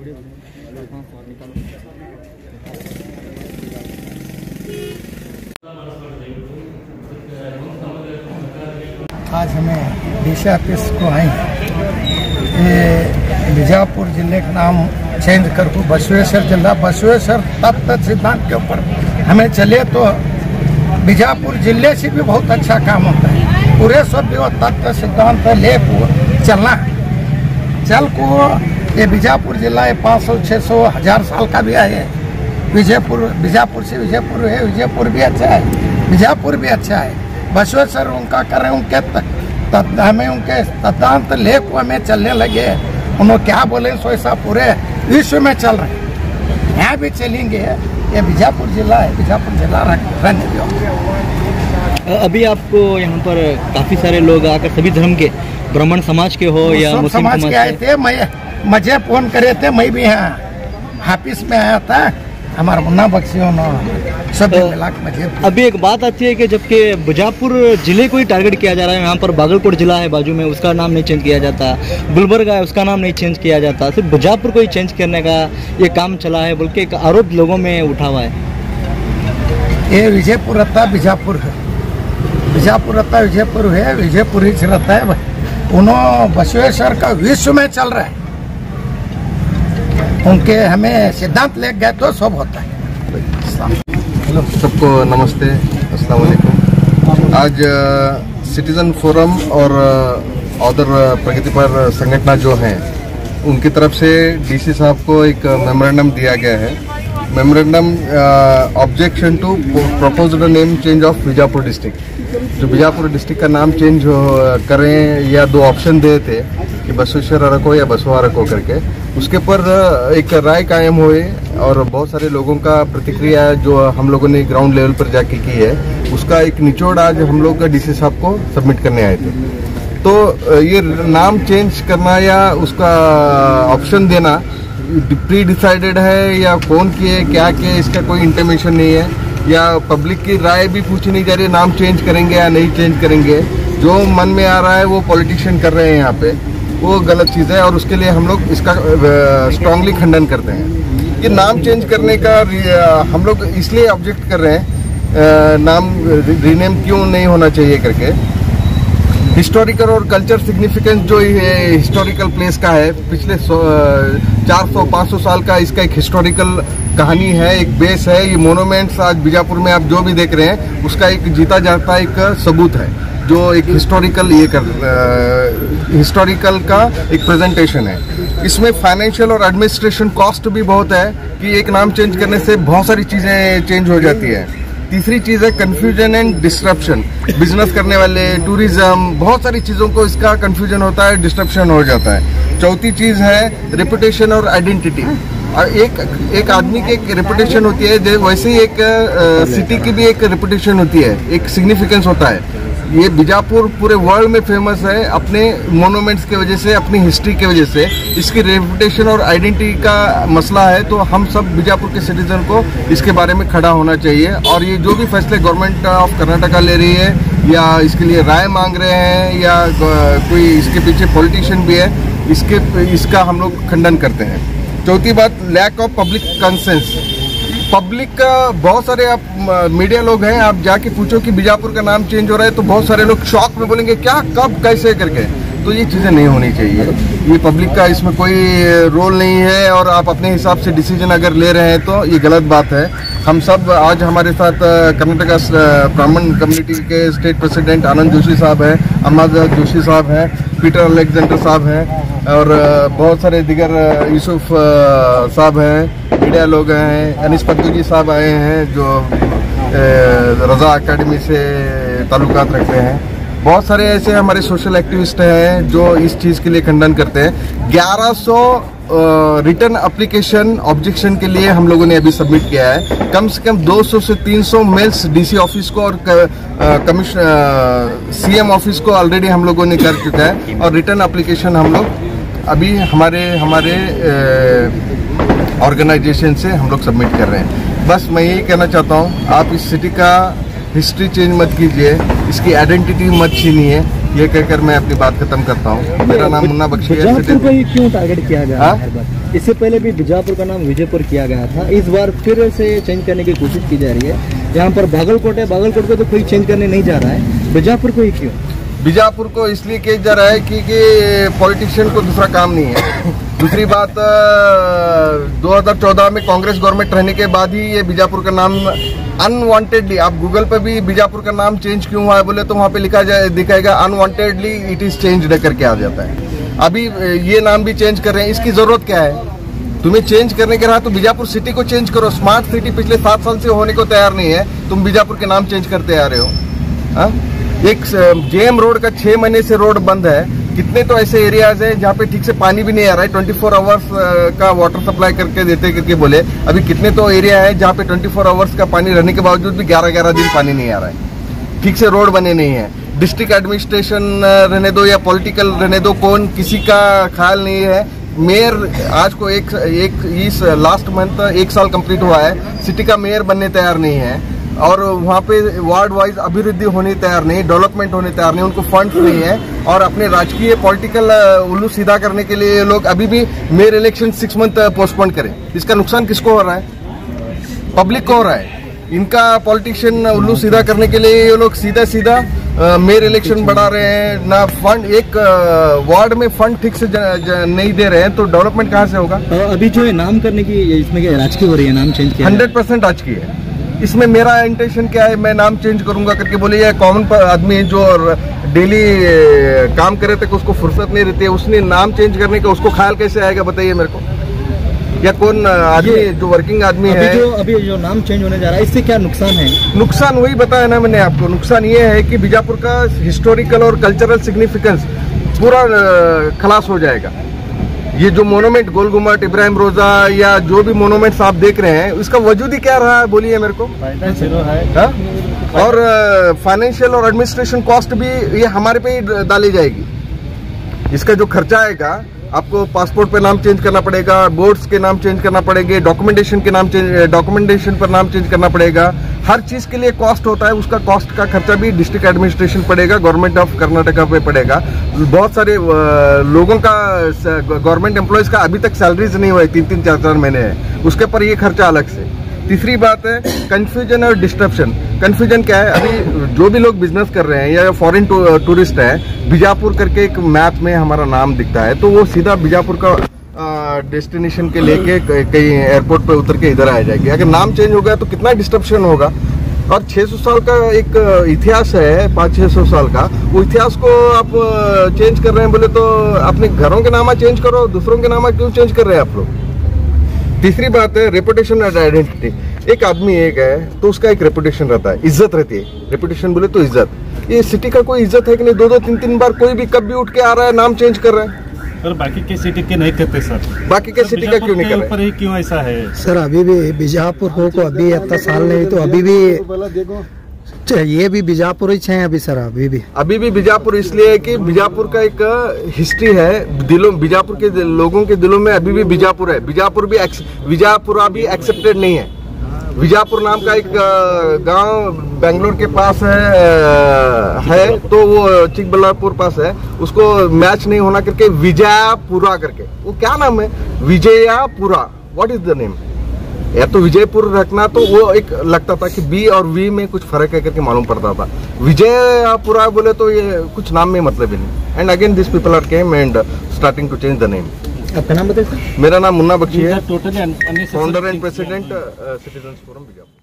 आज हमें DC office को आए, ये बीजापुर जिले का नाम चेंज कर को बसवेश्वर जिला, बसवेश्वर तत्व सिद्धांत के ऊपर हमें चले तो बीजापुर जिले से भी बहुत अच्छा काम होता है। पूरे सब तत्व सिद्धांत ले चलना चल को ये बीजापुर जिला ये 500, 600, 1000 साल का भी है। बीजापुर से विजयपुर है, विजयपुर भी अच्छा है, बीजापुर भी अच्छा है। बसवेश्वर उनका कर रहे उनके हमें उनके सिद्धांत ले को हमें चलने लगे। उन्होंने क्या बोले सो ऐसा पूरे विश्व में चल रहे हैं, यहाँ भी चलेंगे। ये बीजापुर जिला है, बीजापुर जिला रहने दो। अभी आपको यहाँ पर काफी सारे लोग आकर सभी धर्म के, ब्राह्मण समाज के हो या मुस्लिम समाज के आए थे। मुझे फोन करे थे, मैं भी यहाँ ऑफिस में आया था, हमारा मुन्ना बख्शियों सब मिला के मुझे। अभी एक बात आती है कि जबकि बीजापुर जिले को ही टारगेट किया जा रहा है, यहाँ पर बागलकोट जिला है बाजू में, उसका नाम नहीं चेंज किया जाता, गुलबर्गा है उसका नाम नहीं चेंज किया जाता, सिर्फ बीजापुर को ही चेंज करने का ये काम चला है, बल्कि एक आरोप लोगों में उठा हुआ है। ये विजयपुर रहता बीजापुर है, बीजापुर रहता विजयपुर है, विजयपुर ही रहता है। उन्होंने बसवेश्वर का विश्व में चल रहा है, उनके हमें सिद्धांत ले गए तो सब होता है। हेलो सबको नमस्ते, अस्सलाम वालेकुम। आज सिटीजन फोरम और अदर प्रगतिपर संगठन जो हैं उनकी तरफ से डीसी साहब को एक मेमोरेंडम दिया गया है। Memorandum objection to proposed name change of Bijapur district. जो बीजापुर डिस्ट्रिक्ट का नाम चेंज करें या दो ऑप्शन दे थे कि बसवेश्वर अरको या बसवा अरको करके, उसके पर एक राय कायम हुई और बहुत सारे लोगों का प्रतिक्रिया जो हम लोगों ने ग्राउंड लेवल पर जाके की है, उसका एक निचोड़ आज हम लोग डीसी साहब को सबमिट करने आए थे। तो ये नाम चेंज करना या उसका ऑप्शन देना प्री डिसाइडेड है या कौन किए क्या किए, इसका कोई इंटीमेशन नहीं है, या पब्लिक की राय भी पूछी नहीं जा रही नाम चेंज करेंगे या नहीं चेंज करेंगे। जो मन में आ रहा है वो पॉलिटिशियन कर रहे हैं यहाँ पे, वो गलत चीज़ है और उसके लिए हम लोग इसका स्ट्रांगली खंडन करते हैं। ये नाम चेंज करने का हम लोग इसलिए ऑब्जेक्ट कर रहे हैं, नाम रीनेम क्यों नहीं होना चाहिए करके। हिस्टोरिकल और कल्चर सिग्निफिकेंस जो हिस्टोरिकल प्लेस का है, पिछले 400-500 साल का इसका एक हिस्टोरिकल कहानी है, एक बेस है। ये मोनूमेंट्स आज बीजापुर में आप जो भी देख रहे हैं उसका एक जीता जाता एक सबूत है, जो एक हिस्टोरिकल का एक प्रेजेंटेशन है। इसमें फाइनेंशियल और एडमिनिस्ट्रेशन कॉस्ट भी बहुत है कि एक नाम चेंज करने से बहुत सारी चीज़ें चेंज हो जाती है। तीसरी चीज़ है कन्फ्यूजन एंड डिस्ट्रप्शन। बिजनेस करने वाले, टूरिज्म, बहुत सारी चीज़ों को इसका कन्फ्यूजन होता है, डिस्ट्रप्शन हो जाता है। चौथी चीज़ है रेपुटेशन और आइडेंटिटी। और एक आदमी की एक रेपुटेशन होती है, वैसे ही एक सिटी की भी एक रेपुटेशन होती है, एक सिग्निफिकेंस होता है। ये बीजापुर पूरे वर्ल्ड में फेमस है अपने मोनूमेंट्स की वजह से, अपनी हिस्ट्री की वजह से। इसकी रेपुटेशन और आइडेंटिटी का मसला है, तो हम सब बीजापुर के सिटीजन को इसके बारे में खड़ा होना चाहिए। और ये जो भी फैसले गवर्नमेंट ऑफ कर्नाटका ले रही है या इसके लिए राय मांग रहे हैं या कोई इसके पीछे पॉलिटिशियन भी है, इसका हम लोग खंडन करते हैं। चौथी बात, lack of public consensus. Public का बहुत सारे आप मीडिया लोग हैं, आप जाके पूछो कि बीजापुर का नाम चेंज हो रहा है तो बहुत सारे लोग शॉक में बोलेंगे क्या, कब, कैसे करके। तो ये चीज़ें नहीं होनी चाहिए, ये पब्लिक का इसमें कोई रोल नहीं है और आप अपने हिसाब से डिसीजन अगर ले रहे हैं तो ये गलत बात है। हम सब आज हमारे साथ कर्नाटका ब्राह्मण कम्युनिटी के स्टेट प्रेसिडेंट आनंद जोशी साहब हैं, अमरनाथ जोशी साहब हैं, पीटर अलेक्जेंडर साहब हैं और बहुत सारे दिगर यूसुफ साहब हैं, मीडिया लोग हैं, अनिस पद्दू जी साहब आए हैं जो रजा अकेडमी से ताल्लुकात रखते हैं। बहुत सारे ऐसे हमारे सोशल एक्टिविस्ट हैं जो इस चीज़ के लिए खंडन करते हैं। 1100 रिटर्न एप्लीकेशन ऑब्जेक्शन के लिए हम लोगों ने अभी सबमिट किया है। कम से कम 200 से 300 मेल्स डीसी ऑफिस को और सीएम ऑफिस को ऑलरेडी हम लोगों ने कर चुका है और रिटर्न एप्लीकेशन हम लोग अभी हमारे ऑर्गेनाइजेशन से हम लोग सबमिट कर रहे हैं। बस मैं यही कहना चाहता हूँ, आप इस सिटी का हिस्ट्री चेंज मत कीजिए, इसकी आइडेंटिटी मत छीनिए। ये कहकर मैं अपनी बात खत्म करता हूँ। मेरा नाम मुन्ना बख्शी है। बीजापुर को ही क्यों टारगेट किया गया है हर बार? इससे पहले भी बीजापुर का नाम विजयपुर किया गया था, इस बार फिर से चेंज करने की कोशिश की जा रही है। यहाँ पर बागलकोट है, बागलकोट को तो कोई चेंज करने नहीं जा रहा है, बीजापुर को ही क्यों? बीजापुर को इसलिए किया जा रहा है क्योंकि पॉलिटिशियन को दूसरा काम नहीं है। दूसरी बात 2014 में कांग्रेस गवर्नमेंट रहने के बाद ही ये बीजापुर का नाम अनवांटेडली, आप गूगल पे भी बीजापुर का नाम चेंज क्यों हुआ है बोले तो वहाँ पे दिखाएगा अनवांटेडली इट इज चेंज्ड करके आ जाता है। अभी ये नाम भी चेंज कर रहे हैं, इसकी जरूरत क्या है? तुम्हें चेंज करने के रहा तो बीजापुर सिटी को चेंज करो। स्मार्ट सिटी पिछले 7 साल से होने को तैयार नहीं है, तुम बीजापुर के नाम चेंज करते आ रहे हो। हा? एक जेएम रोड का 6 महीने से रोड बंद है। कितने तो ऐसे एरियाज हैं जहाँ पे ठीक से पानी भी नहीं आ रहा है, 24 आवर्स का वाटर सप्लाई करके देते करके बोले। अभी कितने तो एरिया है जहाँ पे 24 आवर्स का पानी रहने के बावजूद भी 11-11 दिन पानी नहीं आ रहा है, ठीक से रोड बने नहीं है। डिस्ट्रिक्ट एडमिनिस्ट्रेशन रहने दो या पॉलिटिकल रहने दो, कौन किसी का ख्याल नहीं है। मेयर आज को इस लास्ट मंथ 1 साल कंप्लीट हुआ है, सिटी का मेयर बनने तैयार नहीं है और वहाँ पे वार्ड वाइज अभिवृद्धि होने तैयार नहीं, डेवलपमेंट होने तैयार नहीं, उनको फंड नहीं है। और अपने राजकीय पॉलिटिकल उल्लू सीधा करने के लिए लोग अभी भी मेयर इलेक्शन 6 मंथ पोस्टपोन करें। इसका नुकसान किसको हो रहा है? पब्लिक को हो रहा है। इनका पॉलिटिशियन उल्लू सीधा करने के लिए ये लोग सीधा मेयर इलेक्शन बढ़ा रहे हैं ना। फंड एक वार्ड में फंड ठीक से नहीं दे रहे हैं तो डेवलपमेंट कहाँ से होगा? अभी जो है नाम करने की इसमें क्या राजकीय हो रही है, नाम चेंज किया 100% राजकीय है। इसमें मेरा इंटेंशन क्या है, मैं नाम चेंज करूंगा करके बोले, ये कॉमन आदमी है जो डेली काम करे तक उसको फुर्सत नहीं रहती है, उसने नाम चेंज करने का उसको ख्याल कैसे आएगा बताइए मेरे को? या कौन आदमी जो वर्किंग आदमी है अभी जो नाम चेंज होने जा रहा है इससे क्या नुकसान है? नुकसान वही बताया ना मैंने आपको। नुकसान ये है कि बीजापुर का हिस्टोरिकल और कल्चरल सिग्निफिकेंस पूरा खलास हो जाएगा। ये जो मोनूमेंट गोल गुम्बद, इब्राहिम रोजा या जो भी मोनूमेंट्स आप देख रहे हैं उसका वजूद ही क्या रहा है बोलिए मेरे को? और फाइनेंशियल और एडमिनिस्ट्रेशन कॉस्ट भी ये हमारे पे ही डाली जाएगी। इसका जो खर्चा आएगा, आपको पासपोर्ट पे नाम चेंज करना पड़ेगा, बोर्ड्स के नाम चेंज करना पड़ेंगे, डॉक्यूमेंटेशन पर नाम चेंज करना पड़ेगा। हर चीज के लिए कॉस्ट होता है, उसका कॉस्ट का खर्चा भी डिस्ट्रिक्ट एडमिनिस्ट्रेशन पड़ेगा, गवर्नमेंट ऑफ कर्नाटका पे पड़ेगा। बहुत सारे लोगों का, गवर्नमेंट एम्प्लॉयज का अभी तक सैलरीज नहीं हुआ है, 3-3, 4-4 महीने है, उसके ऊपर ये खर्चा अलग से। तीसरी बात है कंफ्यूजन और डिस्ट्रप्शन। कंफ्यूजन क्या है? अभी जो भी लोग बिजनेस कर रहे हैं या फॉरेन टूरिस्ट है, बीजापुर करके एक मैप में हमारा नाम दिखता है तो वो सीधा बीजापुर का डेस्टिनेशन के लेके कहीं एयरपोर्ट पे उतर के इधर आ जाएगी। अगर नाम चेंज हो गया तो कितना डिस्ट्रप्शन होगा। और 600 साल का एक इतिहास है, 500-600 साल का, वो इतिहास को आप चेंज कर रहे हैं बोले तो अपने घरों के नामा चेंज करो, दूसरों के नामा क्यों चेंज कर रहे हैं आप लोग? तीसरी बात है रेपुटेशन एंड आइडेंटिटी। एक आदमी एक है तो उसका एक रेपुटेशन रहता है, इज्जत रहती है। रेपुटेशन बोले तो इज्जत। ये सिटी का कोई इज्जत है कि नहीं? 2-2, 3-3 बार कोई भी कब भी उठ के आ रहा है, नाम चेंज कर रहा है। सर बाकी के सिटी के नहीं करते सर। बाकी के सिटी का क्यों नहीं कर रहे? ऊपर ही क्यों ऐसा है सर? अभी भी बीजापुर हो को अभी इतना साल नहीं तो अभी भी ये भी बीजापुर ही है अभी सर। अभी भी बीजापुर इसलिए है कि बीजापुर का एक हिस्ट्री है, बीजापुर के लोगों के दिलों में अभी भी बीजापुर है। बीजापुरा भी एक्सेप्टेड नहीं है। बीजापुर नाम का एक गांव बेंगलोर के पास है तो वो चिकबल्लापुर पास है, उसको मैच नहीं होना करके विजयपुरा करके, वो क्या नाम है? Vijayapura. What is the name? या तो विजयपुर रखना तो वो एक लगता था कि बी और वी में कुछ फर्क है करके मालूम पड़ता था। विजयपुरा बोले तो ये कुछ नाम में मतलब ही नहीं। And again this people are came and starting to change the name. आपका नाम बताइए सर? मेरा नाम मुन्ना बख्शी है, totally founder and president citizens forum Bijapur.